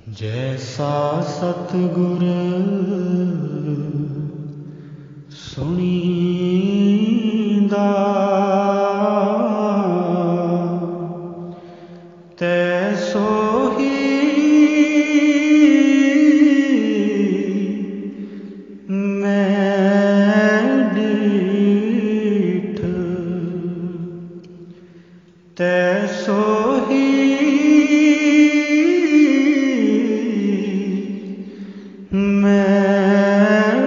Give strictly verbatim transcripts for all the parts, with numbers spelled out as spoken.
जैसा सतगुर सुनींदा तैसो ही मैं डीठ तैसो ही मैं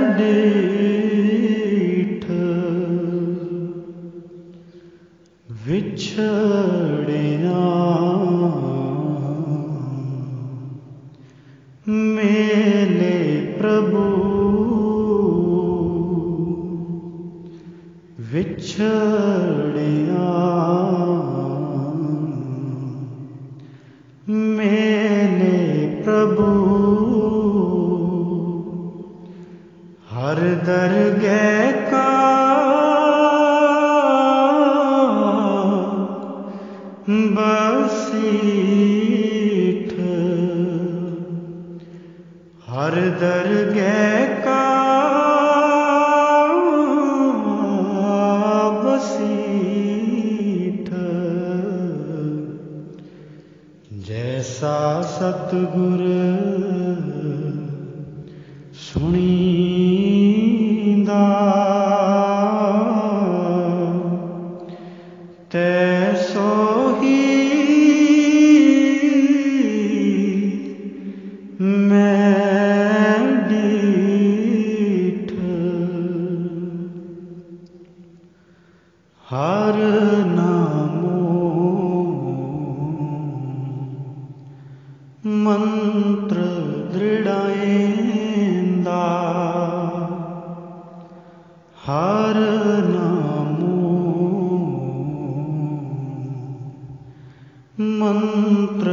डीठ विछड़िया मेले प्रभु विछड़िया मेले प्रभु हर दरगह का बसीठ हर दरगह का बसीठ जैसा सतगुर सुनींदा तैसो ही मैं डीठ हर नामो मंत्र दृढ़ाएंदा हर नामो मंत्र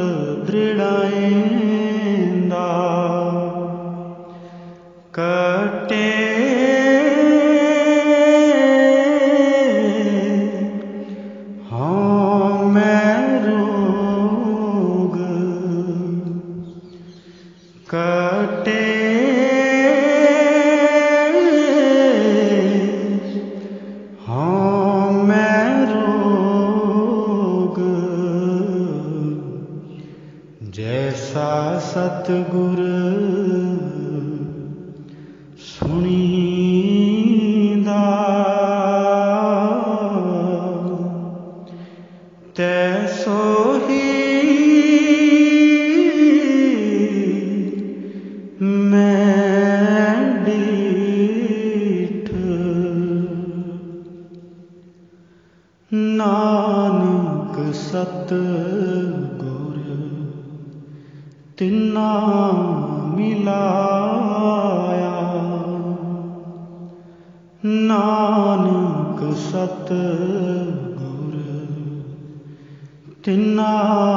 दृढ़ाएंदा कटे हाँ मैं रोग कटे हाँ मैं रोग जैसा सतगुर सुनींदा तैसो ही मैं डीठ नानक सतगुर तिन्ना मिलाया नानक सतगुर तिन्ना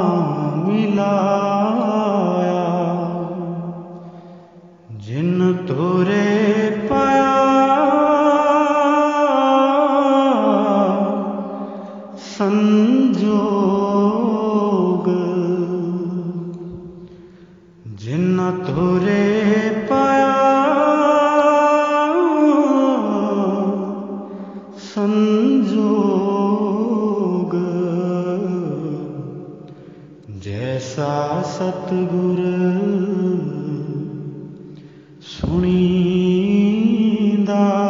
मिलाया जिन तोरे पाया संजोग जिन तोरे पाया संजोग जैसा सतगुर सुनींदा